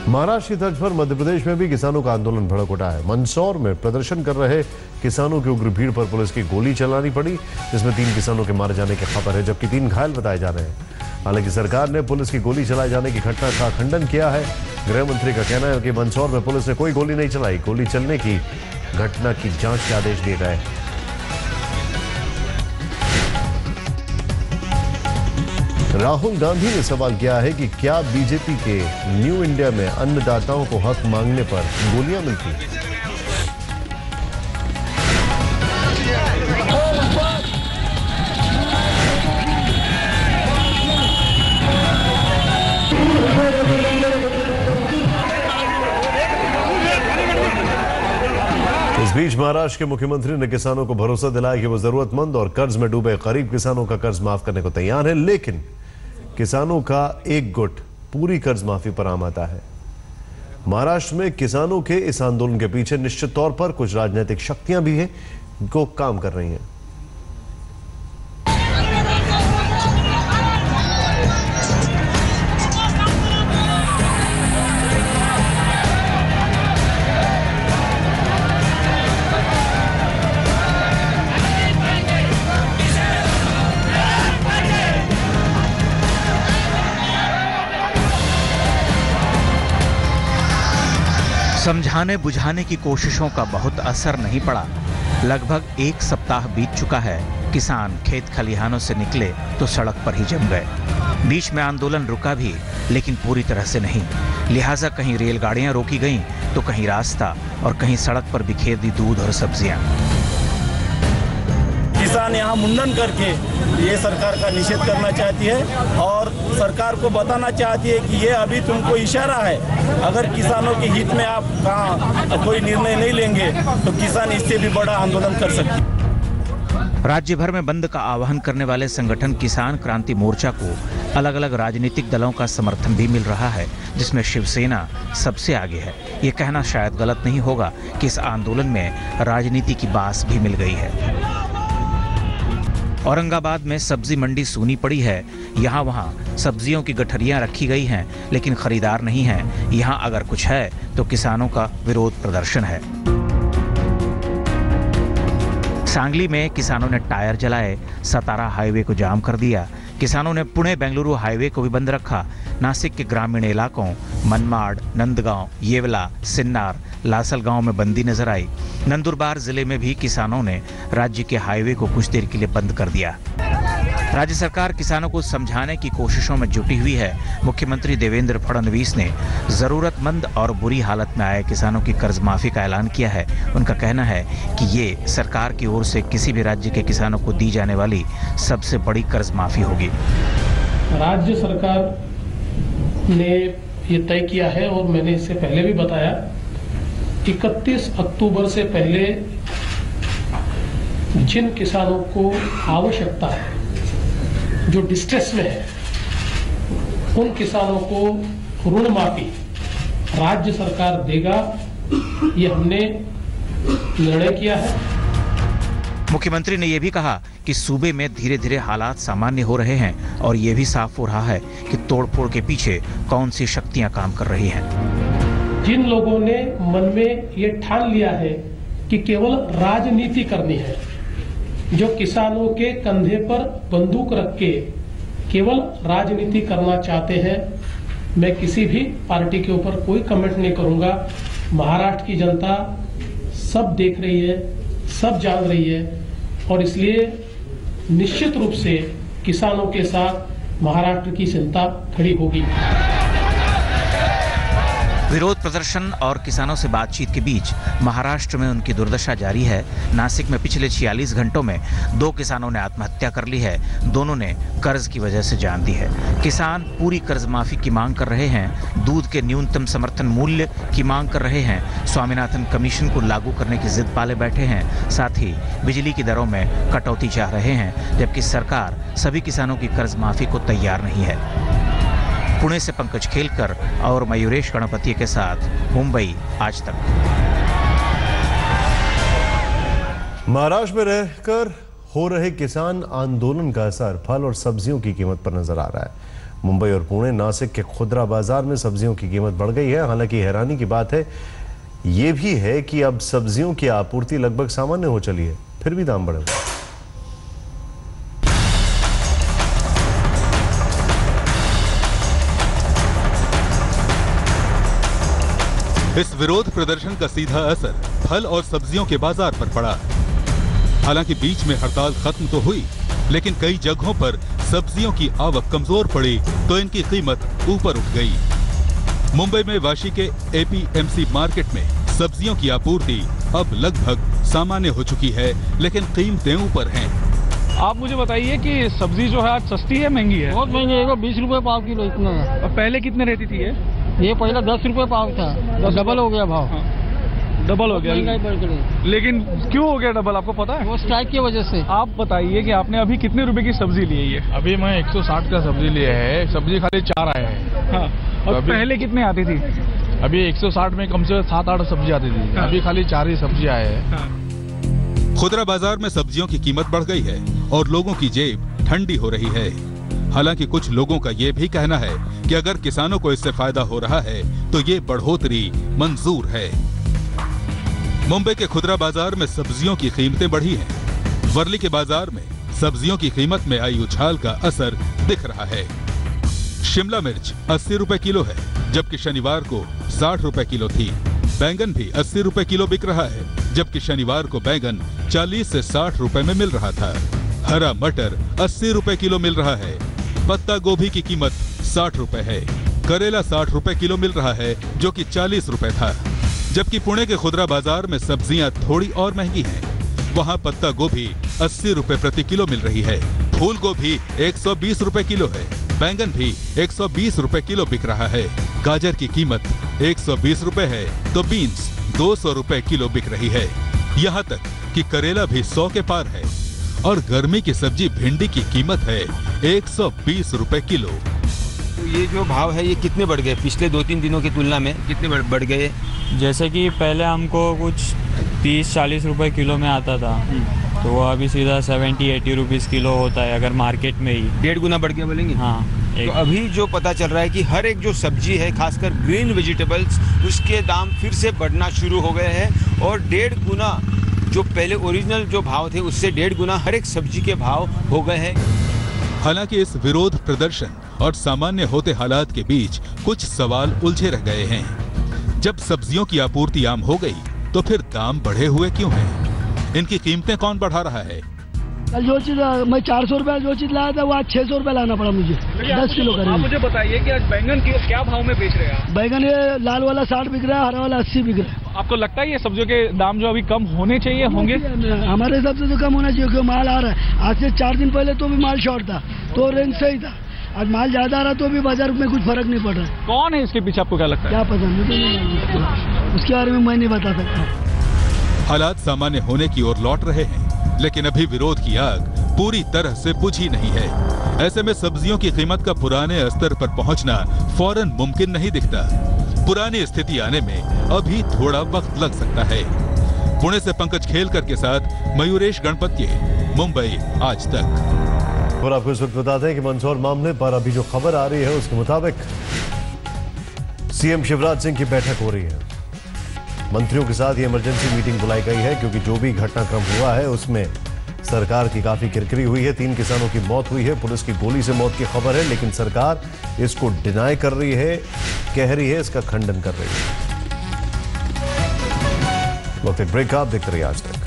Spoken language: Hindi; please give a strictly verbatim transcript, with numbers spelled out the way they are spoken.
महाराष्ट्र की तर्ज पर मध्य प्रदेश में भी किसानों का आंदोलन भड़क उठा है। मंदसौर में प्रदर्शन कर रहे किसानों की उग्र भीड़ पर पुलिस की गोली चलानी पड़ी, जिसमें तीन किसानों के मारे जाने की खबर है, जबकि तीन घायल बताए जा रहे हैं। हालांकि सरकार ने पुलिस की गोली चलाए जाने की घटना का खंडन किया है। गृह मंत्री का कहना है कि मंदसौर में पुलिस ने कोई गोली नहीं चलाई, गोली चलने की घटना की जांच के आदेश दिए गए। राहुल गांधी ने सवाल किया है कि क्या बीजेपी के न्यू इंडिया में अन्नदाताओं को हक मांगने पर गोलियां मिलती हैं। इस बीच महाराष्ट्र के मुख्यमंत्री ने किसानों को भरोसा दिलाया कि वो जरूरतमंद और कर्ज में डूबे गरीब किसानों का कर्ज माफ करने को तैयार है, लेकिन किसानों का एक गुट पूरी कर्ज माफी पर आम आता है। महाराष्ट्र में किसानों के इस आंदोलन के पीछे निश्चित तौर पर कुछ राजनीतिक शक्तियां भी हैं जो काम कर रही हैं। समझाने बुझाने की कोशिशों का बहुत असर नहीं पड़ा। लगभग एक सप्ताह बीत चुका है। किसान खेत खलिहानों से निकले तो सड़क पर ही जम गए। बीच में आंदोलन रुका भी, लेकिन पूरी तरह से नहीं। लिहाजा कहीं रेलगाड़ियां रोकी गईं तो कहीं रास्ता और कहीं सड़क पर बिखेर दी दूध और सब्जियां। किसान यहाँ मुंडन करके ये सरकार का निषेध करना चाहती है और सरकार को बताना चाहती है कि ये अभी तुमको इशारा है, अगर किसानों के हित में आप कहाँ कोई निर्णय नहीं लेंगे तो किसान इससे भी बड़ा आंदोलन कर सकते हैं। राज्य भर में बंद का आह्वान करने वाले संगठन किसान क्रांति मोर्चा को अलग अलग राजनीतिक दलों का समर्थन भी मिल रहा है, जिसमें शिवसेना सबसे आगे है। ये कहना शायद गलत नहीं होगा कि इस आंदोलन में राजनीति की बास भी मिल गई है। औरंगाबाद में सब्जी मंडी सूनी पड़ी है। यहाँ वहाँ सब्जियों की गठरियाँ रखी गई हैं, लेकिन खरीदार नहीं है। यहाँ अगर कुछ है तो किसानों का विरोध प्रदर्शन है। सांगली में किसानों ने टायर जलाए, सतारा हाईवे को जाम कर दिया। किसानों ने पुणे बेंगलुरु हाईवे को भी बंद रखा। नासिक के ग्रामीण इलाकों मनमाड़, नंदगांव, येवला, सिन्नार, लासलगांव में बंदी नजर आई। नंदुरबार जिले में भी किसानों ने राज्य के हाईवे को कुछ देर के लिए बंद कर दिया। राज्य सरकार किसानों को समझाने की कोशिशों में जुटी हुई है। मुख्यमंत्री देवेंद्र फडणवीस ने जरूरतमंद और बुरी हालत में आए किसानों की कर्ज माफी का ऐलान किया है। उनका कहना है कि ये सरकार की ओर से किसी भी राज्य के किसानों को दी जाने वाली सबसे बड़ी कर्ज माफी होगी। राज्य सरकार ने ये तय किया है और मैंने इससे पहले भी बताया, इकतीस अक्टूबर से पहले जिन किसानों को आवश्यकता है, जो डिस्ट्रेस में है, उन किसानों को ऋण माफी राज्य सरकार देगा, ये हमने निर्णय किया है। मुख्यमंत्री ने यह भी कहा कि सूबे में धीरे धीरे हालात सामान्य हो रहे हैं और ये भी साफ हो रहा है कि तोड़फोड़ के पीछे कौन सी शक्तियां काम कर रही हैं। जिन लोगों ने मन में ये ठान लिया है कि केवल राजनीति करनी है, जो किसानों के कंधे पर बंदूक रख के केवल राजनीति करना चाहते हैं, मैं किसी भी पार्टी के ऊपर कोई कमेंट नहीं करूंगा। महाराष्ट्र की जनता सब देख रही है, सब जान रही है और इसलिए निश्चित रूप से किसानों के साथ महाराष्ट्र की जनता खड़ी होगी। विरोध प्रदर्शन और किसानों से बातचीत के बीच महाराष्ट्र में उनकी दुर्दशा जारी है। नासिक में पिछले छियालीस घंटों में दो किसानों ने आत्महत्या कर ली है। दोनों ने कर्ज की वजह से जान दी है। किसान पूरी कर्ज माफी की मांग कर रहे हैं, दूध के न्यूनतम समर्थन मूल्य की मांग कर रहे हैं, स्वामीनाथन कमीशन को लागू करने की जिद पाले बैठे हैं, साथ ही बिजली की दरों में कटौती चाह रहे हैं, जबकि सरकार सभी किसानों की कर्ज माफी को तैयार नहीं है। पुणे से पंकज खेलकर और मयूरेश गणपति के साथ मुंबई आज तक। महाराष्ट्र में रहकर हो रहे किसान आंदोलन का असर फल और सब्जियों की कीमत पर नजर आ रहा है। मुंबई और पुणे, नासिक के खुदरा बाजार में सब्जियों की कीमत बढ़ गई है। हालांकि हैरानी की बात है ये भी है कि अब सब्जियों की आपूर्ति लगभग सामान्य हो चली है, फिर भी दाम बढ़े। इस विरोध प्रदर्शन का सीधा असर फल और सब्जियों के बाजार पर पड़ा। हालांकि बीच में हड़ताल खत्म तो हुई, लेकिन कई जगहों पर सब्जियों की आवक कमजोर पड़ी तो इनकी कीमत ऊपर उठ गई। मुंबई में वाशी के एपीएमसी मार्केट में सब्जियों की आपूर्ति अब लगभग सामान्य हो चुकी है, लेकिन कीमतें ऊपर हैं। आप मुझे बताइए कि सब्जी जो है आज सस्ती है महंगी है? बहुत महंगी है, बीस रुपए पाव किलो इतना। और पहले कितने रहती थी ये? ये पहले दस रुपए पाव था, डबल हो गया भाव। हाँ। डबल हो गया, लेकिन क्यों हो गया डबल, आपको पता है? वो स्ट्राइक की वजह से। आप बताइए कि आपने अभी कितने रुपए की सब्जी ली है? ये अभी मैं एक सौ साठ का सब्जी लिया है, सब्जी खाली चार आया है। हाँ। और तो पहले कितने आती थी? अभी एक सौ साठ में कम से कम सात आठ सब्जी आती थी। हाँ। अभी खाली चार ही सब्जी आए हैं। हाँ। खुदरा बाजार में सब्जियों की कीमत बढ़ गई है और लोगों की जेब ठंडी हो रही है। हालांकि कुछ लोगों का ये भी कहना है कि अगर किसानों को इससे फायदा हो रहा है तो ये बढ़ोतरी मंजूर है। मुंबई के खुदरा बाजार में सब्जियों की कीमतें बढ़ी हैं। वर्ली के बाजार में सब्जियों की कीमत में आई उछाल का असर दिख रहा है। शिमला मिर्च अस्सी रुपए किलो है, जबकि शनिवार को साठ रुपए किलो थी। बैंगन भी अस्सी रुपए किलो बिक रहा है, जबकि शनिवार को बैंगन चालीस से साठ रुपए में मिल रहा था। हरा मटर अस्सी रुपए किलो मिल रहा है। पत्ता गोभी की कीमत साठ रुपए है। करेला साठ रुपए किलो मिल रहा है, जो कि चालीस रुपए था। जबकि पुणे के खुदरा बाजार में सब्जियां थोड़ी और महंगी हैं। वहां पत्ता गोभी अस्सी रुपए प्रति किलो मिल रही है। फूल गोभी एक सौ बीस रुपए किलो है। बैंगन भी एक सौ बीस रुपए किलो बिक रहा है। गाजर की कीमत एक सौ बीस रुपए है, तो बीन्स दो सौ रुपए किलो बिक रही है। यहाँ तक कि करेला भी सौ के पार है। और गर्मी की सब्जी भिंडी की कीमत है एक सौ बीस रुपए किलो। तो ये जो भाव है ये कितने बढ़ गए पिछले दो तीन दिनों की तुलना में, कितने बढ़ गए? जैसे कि पहले हमको कुछ तीस चालीस रुपए किलो में आता था, तो वो अभी सीधा सेवेंटी एटी रुपीस किलो होता है अगर मार्केट में ही। डेढ़ गुना बढ़ गया बोलेंगे? हाँ। तो अभी जो पता चल रहा है कि हर एक जो सब्जी है, खासकर ग्रीन वेजिटेबल्स, उसके दाम फिर से बढ़ना शुरू हो गए हैं और डेढ़ गुना जो पहले ओरिजिनल जो भाव थे उससे डेढ़ गुना हर एक सब्जी के भाव हो गए हैं। हालांकि इस विरोध प्रदर्शन और सामान्य होते हालात के बीच कुछ सवाल उलझे रह गए हैं। जब सब्जियों की आपूर्ति आम हो गई तो फिर दाम बढ़े हुए क्यों हैं? इनकी कीमतें कौन बढ़ा रहा है? कल जो चीज मैं चार सौ रुपया जो चीज लाया था वो आज छह सौ रुपया लाना पड़ा मुझे, दस किलो का। आप मुझे बताइए कि आज बैंगन की क्या भाव में बेच रहे हैं? बैंगन ये लाल वाला साठ बिक रहा है, हरा वाला अस्सी बिक रहा है। आपको लगता है ये सब्जियों के दाम जो अभी कम होने चाहिए होंगे? हमारे हिसाब से तो कम होना चाहिए, क्योंकि माल आ रहा है। आज से चार दिन पहले तो भी माल शॉर्ट था, तो रेंज सही था। आज माल ज्यादा आ रहा तो भी बाजार में कुछ फर्क नहीं पड़ रहा। कौन है इसके पीछे, आपको क्या लगता है? क्या पता, नहीं उसके बारे में मैं नहीं बता सकता। हालात सामान्य होने की ओर लौट रहे हैं, लेकिन अभी विरोध की आग पूरी तरह से बुझी नहीं है। ऐसे में सब्जियों की कीमत का पुराने स्तर पर पहुंचना फौरन मुमकिन नहीं दिखता। पुरानी स्थिति आने में अभी थोड़ा वक्त लग सकता है। पुणे से पंकज खेलकर के साथ मयूरेश गणपत्ये, मुंबई आज तक। और आपको इस वक्त बताते हैं कि मंदसौर मामले पर अभी जो खबर आ रही है उसके मुताबिक सीएम शिवराज सिंह की बैठक हो रही है। मंत्रियों के साथ ये इमरजेंसी मीटिंग बुलाई गई है, क्योंकि जो भी घटनाक्रम हुआ है उसमें सरकार की काफी किरकिरी हुई है। तीन किसानों की मौत हुई है, पुलिस की गोली से मौत की खबर है, लेकिन सरकार इसको डिनाई कर रही है, कह रही है, इसका खंडन कर रही है। वक्त एक ब्रेक, आप देखते रहिए आज तक।